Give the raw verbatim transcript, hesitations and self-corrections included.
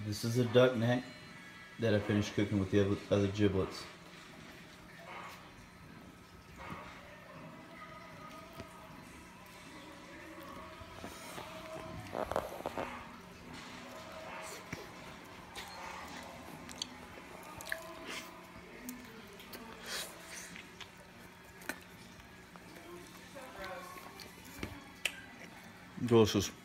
This is a duck neck that I finished cooking with the other, other giblets. Delicious.